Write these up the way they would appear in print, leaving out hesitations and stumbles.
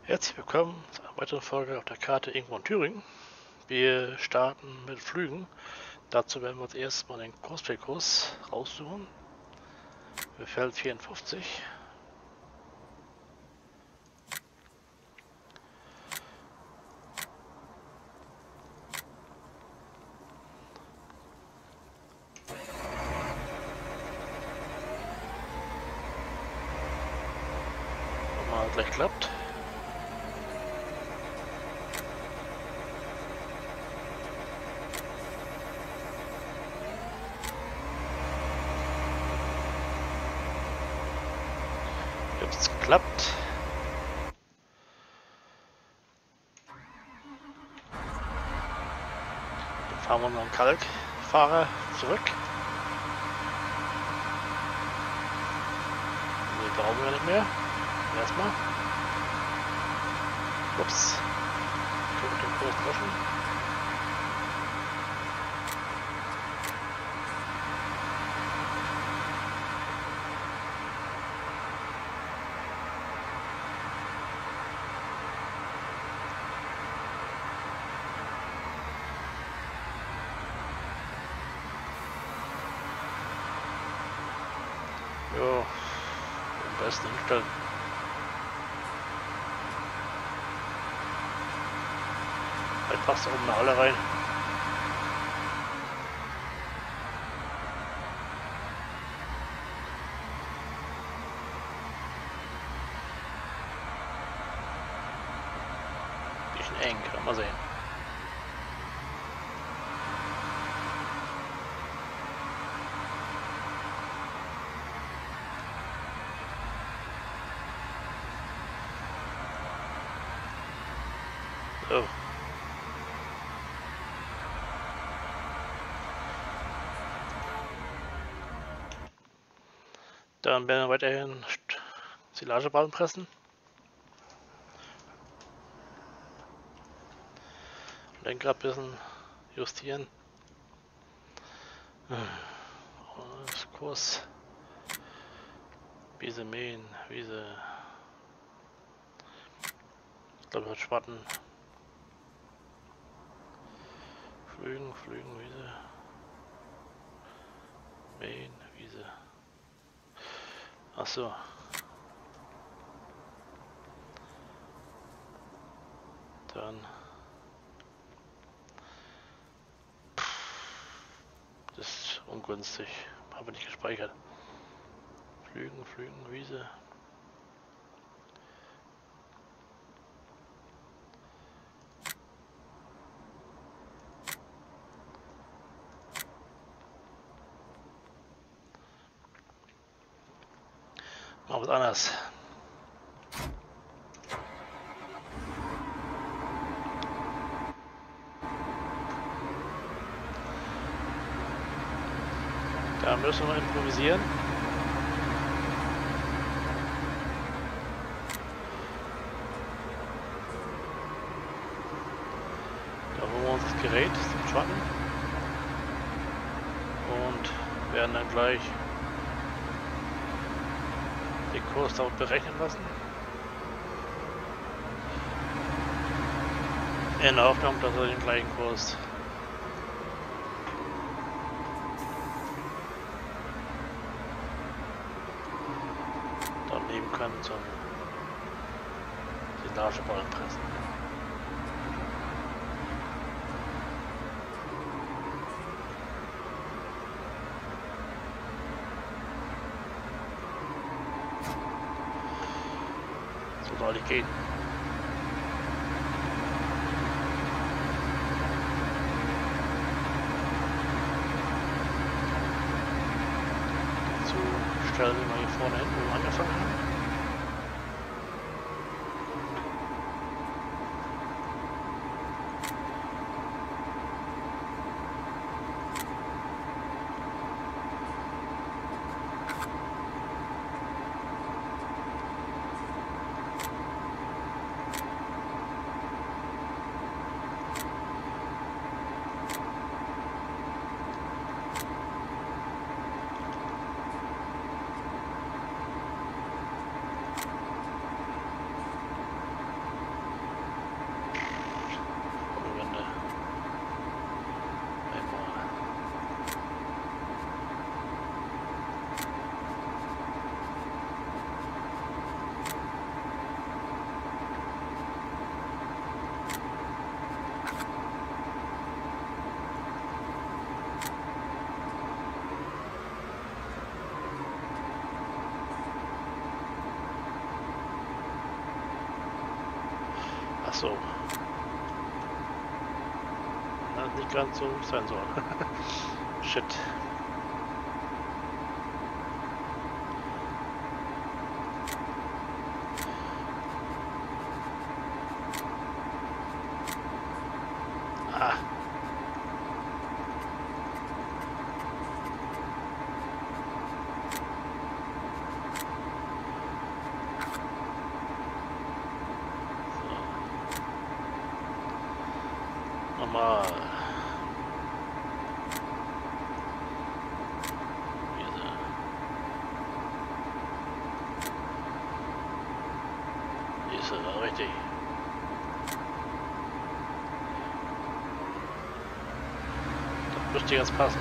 Herzlich willkommen zu einer weiteren Folge auf der Karte irgendwo in Thüringen. Wir starten mit Flügen. Dazu werden wir uns erstmal den Cosplay-Kurs raussuchen. Für Feld 54. Ob mal gleich klappt. Jetzt hat's geklappt. Dann fahren wir unseren Kalkfahrer zurück. Den brauchen wir nicht mehr. Erstmal. Ups. Können wir den Kurs löschen. Jo, am besten hinstellen. Vielleicht passt da oben eine Halle rein. Bisschen eng, kann man sehen. So. Dann werden wir weiterhin Silageballen pressen. Lenkrad ein bisschen justieren. Das Kurs. Wiese mähen, Wiese. Ich glaube, das Schwatten. Flügen, Wiese. Mähen, Wiese. Ach so. Dann. Das ist ungünstig. Habe nicht gespeichert. Flügen, Wiese. Mal was anderes. Da müssen wir improvisieren. Da holen wir uns das Gerät zum Schwatten und werden dann gleich den Kurs darauf berechnen lassen. In der Hoffnung, dass er den gleichen Kurs dann nehmen kann zum Silageballen pressen. So soll die gehen. Dazu stellen wir mal hier vorne hin, wo wir angefangen haben. So. Na, nicht ganz so sein soll. Shit. Ah. Nochmal. Diese war richtig. Das müsste jetzt passen.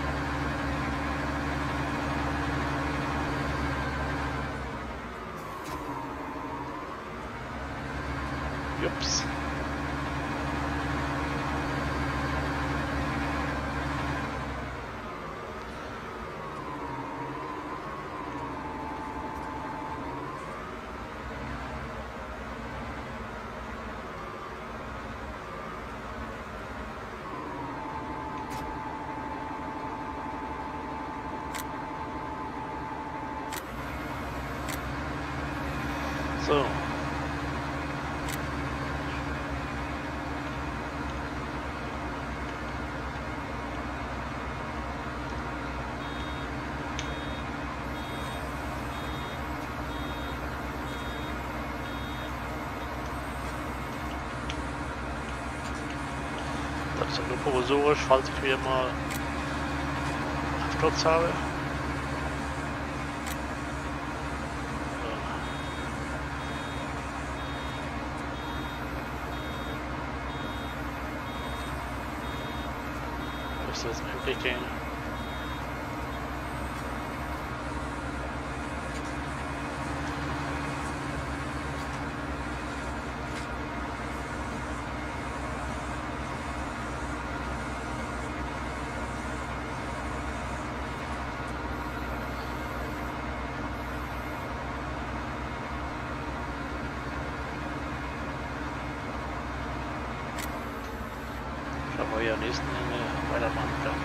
Jups. So. Das ist nur provisorisch, falls ich wieder mal Absturz habe. Müsste jetzt möglich gehen. Schauen wir hier am nächsten Ende weitermachen kann.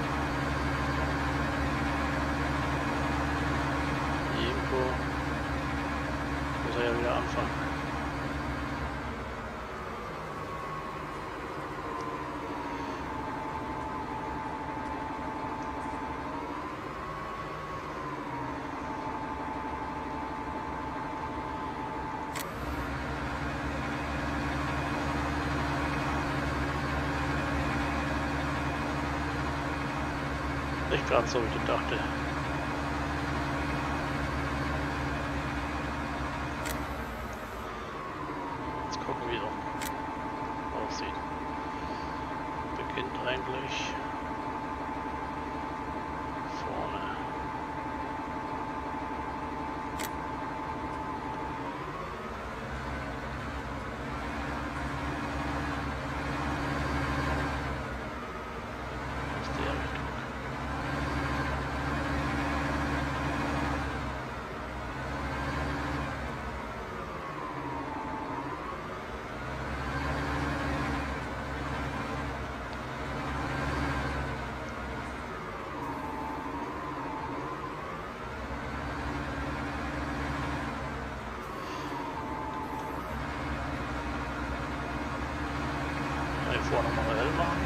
Irgendwo muss er ja wieder anfangen. Nicht ganz so, wie ich dachte. Jetzt gucken, wie es aussieht. Beginnt eigentlich vorne. Aus der Richtung. Hier vorne mal hell machen.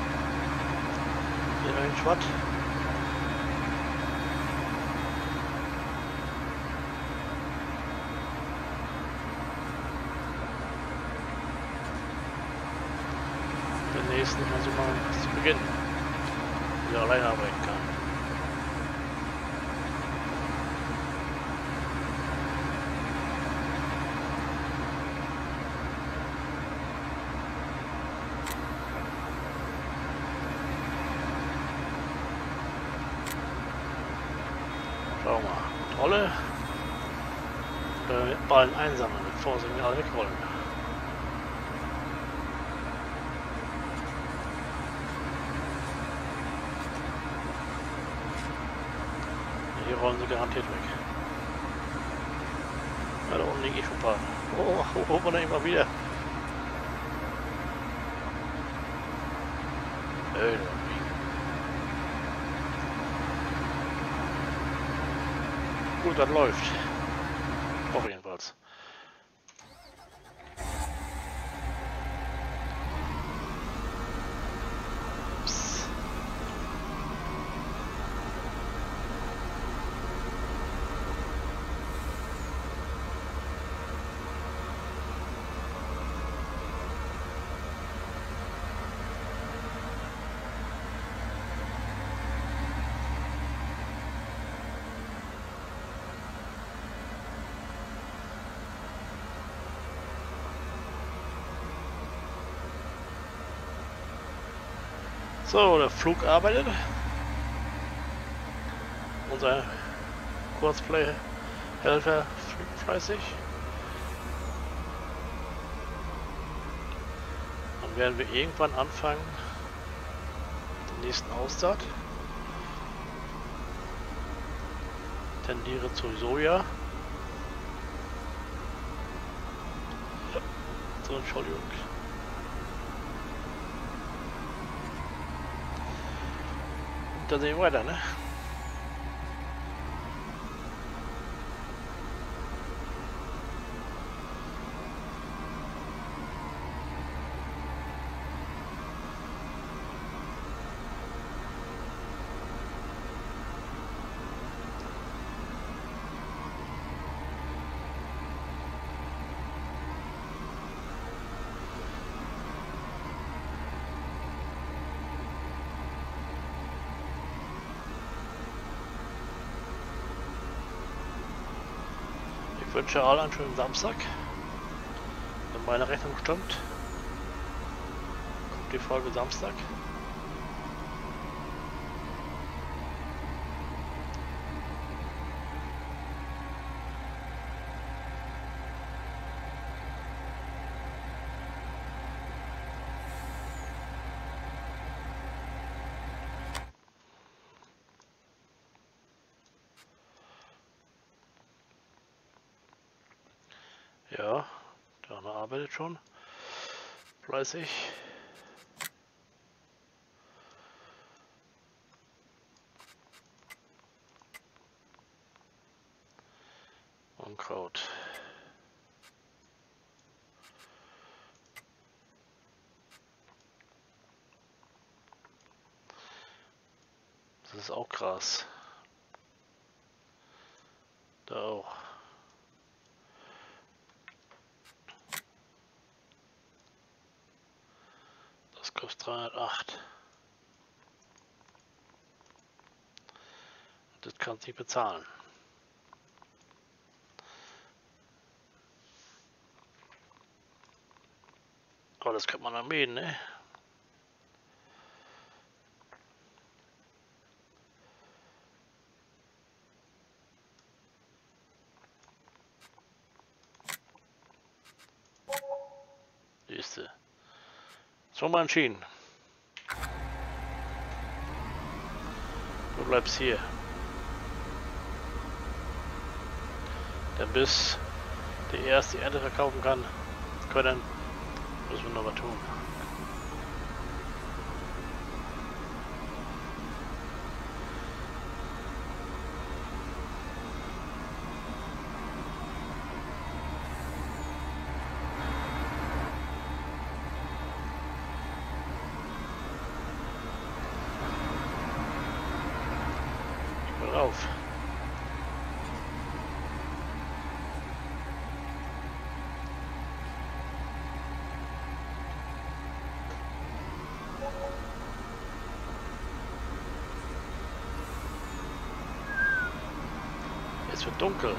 Hier eigentlich was. Den nächsten versuchen wir mal zu beginnen. Wie er alleine arbeiten kann. Schau mal. Trolle. Ballen einsammeln, bevor sie mir alle wegrollen. Hier rollen sie garantiert weg. Ja, da unten liege ich vorbei. Oh, hoch und immer wieder. Schön abbiegen. Gut, das läuft. Hoffe jedenfalls. Ups. So, der Flug arbeitet. Unser Kurzplay-Helfer fliegt fleißig. Dann werden wir irgendwann anfangen, den nächsten Aussaat. Tendiere zu Soja. So, Entschuldigung. Und dann sehen wir weiter, ne? Ich wünsche allen einen schönen Samstag. Wenn meine Rechnung stimmt, kommt die Folge Samstag. Ja, der andere arbeitet schon fleißig. Unkraut. Das ist auch Gras. Da auch. Das kostet 308. Das kannst du nicht bezahlen. Aber das könnte man dann mähen, ne? Siehste. So mal entschieden. Du bleibst hier. Denn bis der erste Ernte verkaufen können, müssen wir noch was tun. Auf. Es wird dunkel.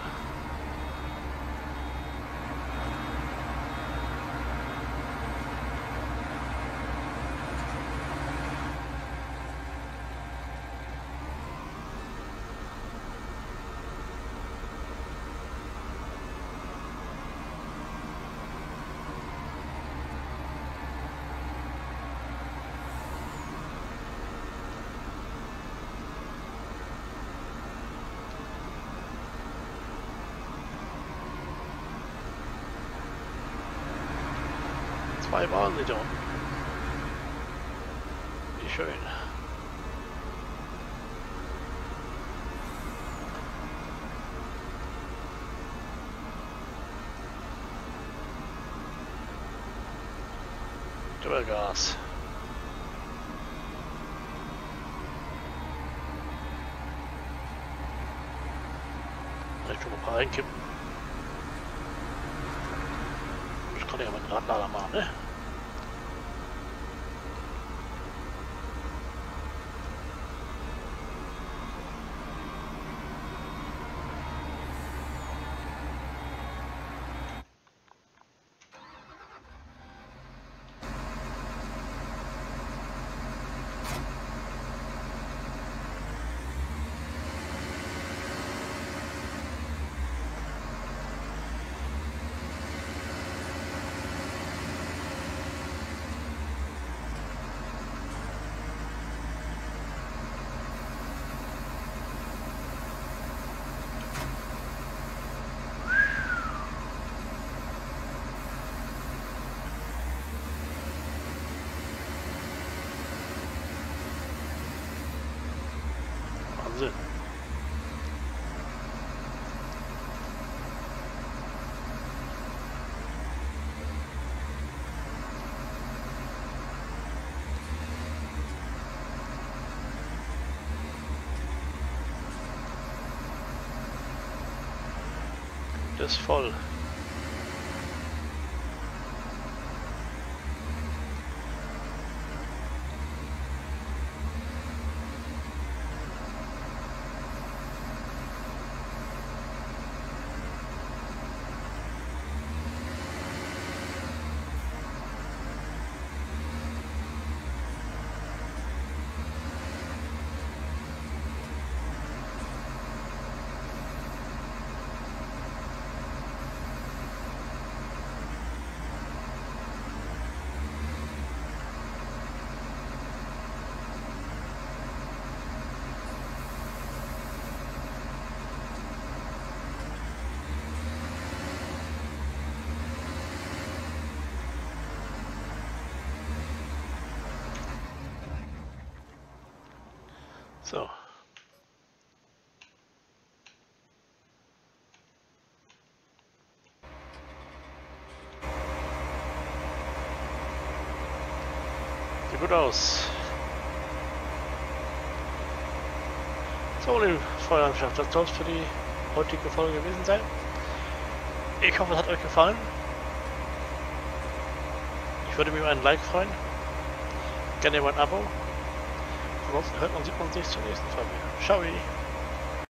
Zwei waren sie da unten. Die schön. Doppelgas. Ich kann mal ein paar reinkippen. Das kann ich ja mit dem Radlader machen, ne? Wahnsinn. Das ist voll. So. Sieht gut aus. So, liebe Feuermannschaft, das soll es für die heutige Folge gewesen sein. Ich hoffe, es hat euch gefallen. Ich würde mich über ein Like freuen. Gerne über ein Abo. Ansonsten hört man, sieht man sich zur nächsten Folge. Ciao!